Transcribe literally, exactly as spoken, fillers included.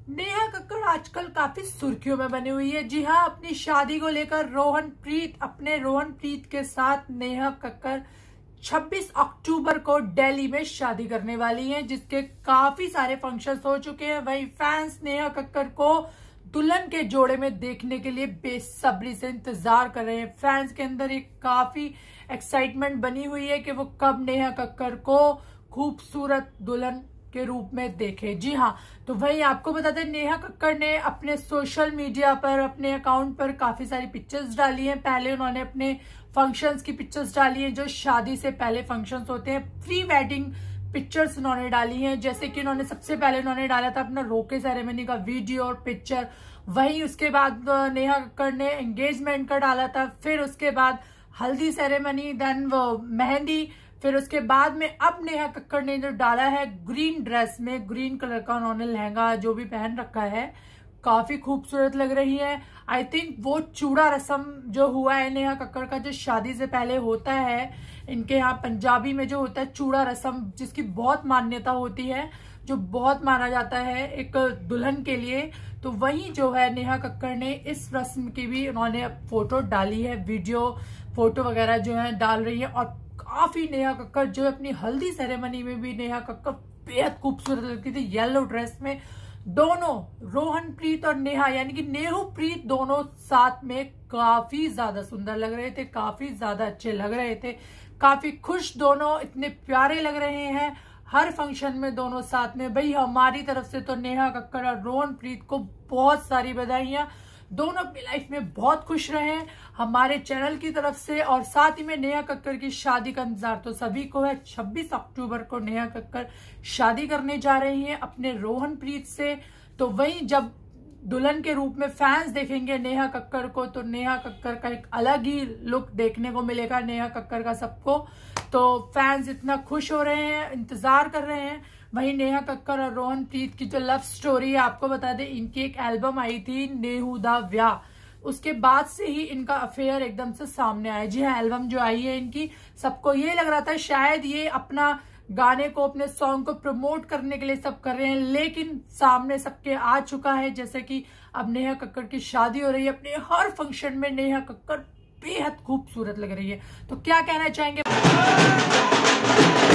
नेहा कक्कड़ आजकल काफी सुर्खियों में बनी हुई है। जी हाँ, अपनी शादी को लेकर रोहन प्रीत अपने रोहन प्रीत के साथ नेहा कक्कड़ छब्बीस अक्टूबर को दिल्ली में शादी करने वाली हैं, जिसके काफी सारे फंक्शंस हो चुके हैं। वहीं फैंस नेहा कक्कड़ को दुल्हन के जोड़े में देखने के लिए बेसब्री से इंतजार कर रहे हैं। फैंस के अंदर एक काफी एक्साइटमेंट बनी हुई है कि वो कब नेहा कक्कड़ को खूबसूरत दुल्हन के रूप में देखे। जी हाँ, तो वही आपको बता दें, नेहा कक्कड़ ने अपने सोशल मीडिया पर अपने अकाउंट पर काफी सारी पिक्चर्स डाली हैं। पहले उन्होंने अपने फंक्शंस की पिक्चर्स डाली हैं, जो शादी से पहले फंक्शंस होते हैं। प्री वेडिंग पिक्चर्स उन्होंने डाली हैं, जैसे कि उन्होंने सबसे पहले उन्होंने डाला था अपना रोके सेरेमनी का वीडियो और पिक्चर। वहीं उसके बाद नेहा कक्कड़ ने एंगेजमेंट का डाला था, फिर उसके बाद हल्दी सेरेमनी, देन वो मेहंदी, फिर उसके बाद में अब नेहा कक्कड़ ने जो डाला है ग्रीन ड्रेस में, ग्रीन कलर का उन्होंने लहंगा जो भी पहन रखा है, काफी खूबसूरत लग रही है। आई थिंक वो चूड़ा रस्म जो हुआ है नेहा कक्कड़ का, जो शादी से पहले होता है इनके यहाँ पंजाबी में, जो होता है चूड़ा रस्म, जिसकी बहुत मान्यता होती है, जो बहुत माना जाता है एक दुल्हन के लिए। तो वही जो है नेहा कक्कड़ ने इस रस्म की भी उन्होंने फोटो डाली है, वीडियो फोटो वगैरह जो है डाल रही है। और काफी नेहा कक्कड़ जो अपनी हल्दी सेरेमनी में भी नेहा कक्कड़ बेहद खूबसूरत लगती थी येलो ड्रेस में। दोनों रोहन प्रीत और नेहा यानी कि नेहू प्रीत दोनों साथ में काफी ज्यादा सुंदर लग रहे थे, काफी ज्यादा अच्छे लग रहे थे, काफी खुश, दोनों इतने प्यारे लग रहे हैं हर फंक्शन में दोनों साथ में। भाई हमारी तरफ से तो नेहा कक्कड़ और रोहन प्रीत को बहुत सारी बधाइयां, दोनों अपनी लाइफ में बहुत खुश रहे हैं हमारे चैनल की तरफ से। और साथ ही में नेहा कक्कड़ की शादी का इंतजार तो सभी को है। छब्बीस अक्टूबर को नेहा कक्कड़ शादी करने जा रही हैं अपने रोहन प्रीत से। तो वहीं जब दुल्हन के रूप में फैंस देखेंगे नेहा कक्कड़ को, तो नेहा कक्कड़ का एक अलग ही लुक देखने को मिलेगा नेहा कक्कड़ का सबको। तो फैंस इतना खुश हो रहे हैं, इंतजार कर रहे हैं। वहीं नेहा कक्कड़ और रोहन प्रीत की जो लव स्टोरी है, आपको बता दें, इनकी एक एल्बम आई थी नेहू दा व्याह, उसके बाद से ही इनका अफेयर एकदम से सामने आया। जी हाँ, एल्बम जो आई है इनकी, सबको ये लग रहा था शायद ये अपना गाने को, अपने सॉन्ग को प्रमोट करने के लिए सब कर रहे हैं, लेकिन सामने सबके आ चुका है जैसे कि अब नेहा कक्कड़ की शादी हो रही है। अपने हर फंक्शन में नेहा कक्कड़ बेहद खूबसूरत लग रही है। तो क्या कहना चाहेंगे?